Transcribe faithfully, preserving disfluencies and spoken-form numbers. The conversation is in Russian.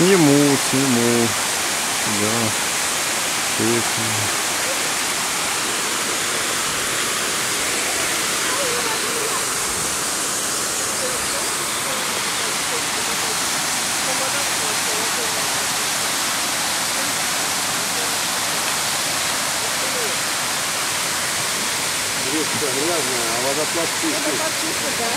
Сниму, сниму. Да. Точно. Речка грязная, а водопад чистый. Водопад чистый, да.